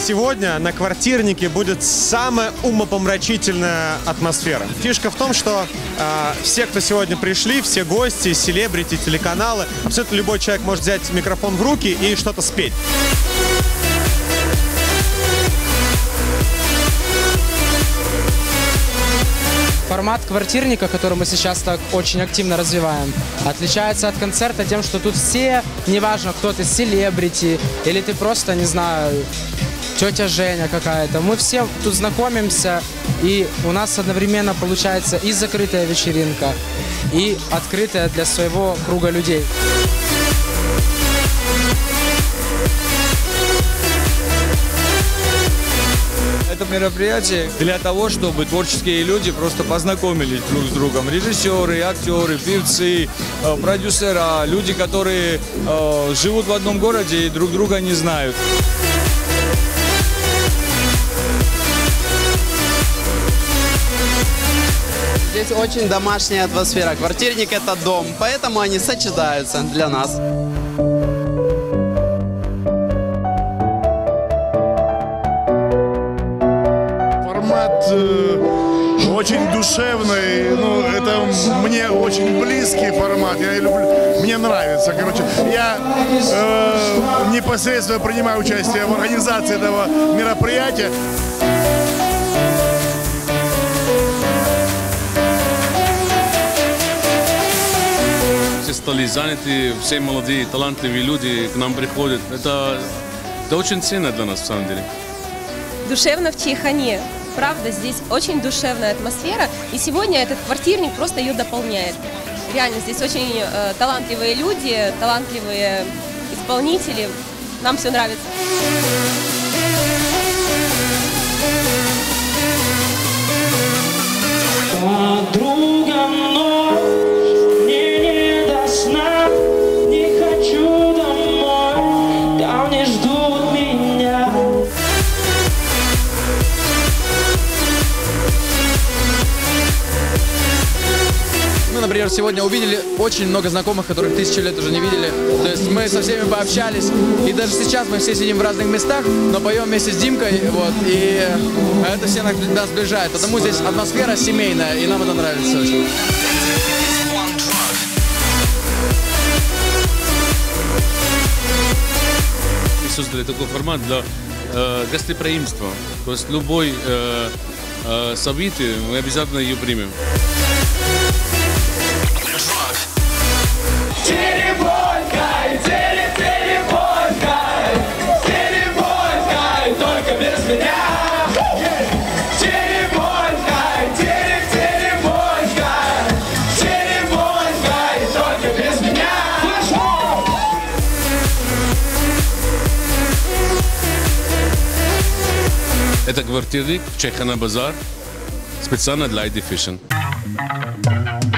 Сегодня на квартирнике будет самая умопомрачительная атмосфера. Фишка в том, что все, кто сегодня пришли, все гости, селебрити, телеканалы, абсолютно любой человек может взять микрофон в руки и что-то спеть. Формат квартирника, который мы сейчас так очень активно развиваем, отличается от концерта тем, что тут все, неважно, кто ты, селебрити, или ты просто, не знаю, тетя Женя какая-то, мы все тут знакомимся, и у нас одновременно получается и закрытая вечеринка, и открытая для своего круга людей. Это мероприятие для того, чтобы творческие люди просто познакомились друг с другом. Режиссеры, актеры, певцы, продюсера, люди, которые живут в одном городе и друг друга не знают. Здесь очень домашняя атмосфера. Квартирник – это дом, поэтому они сочетаются для нас. Очень душевный, ну, это мне очень близкий формат, я люблю, мне нравится, короче. Я непосредственно принимаю участие в организации этого мероприятия. Все стали заняты, все молодые, талантливые люди к нам приходят. Это очень ценно для нас, в самом деле. Душевно в Чайхане. Правда, здесь очень душевная атмосфера, и сегодня этот квартирник просто ее дополняет. Реально, здесь очень талантливые люди, талантливые исполнители. Нам все нравится. Подруга, ночь мне не до сна, не хочу домой, там не ждут меня. Мы, например, сегодня увидели очень много знакомых, которых 1000 лет уже не видели. То есть мы со всеми пообщались. И даже сейчас мы все сидим в разных местах, но поем вместе с Димкой. Вот, и это все нас сближает. Потому здесь атмосфера семейная, и нам это нравится очень. Мы создали такой формат для гостеприимства. То есть любой событие мы обязательно ее примем. Только без меня. Только без меня. Это квартирник в Чайхана Базар специально для ID Fashion.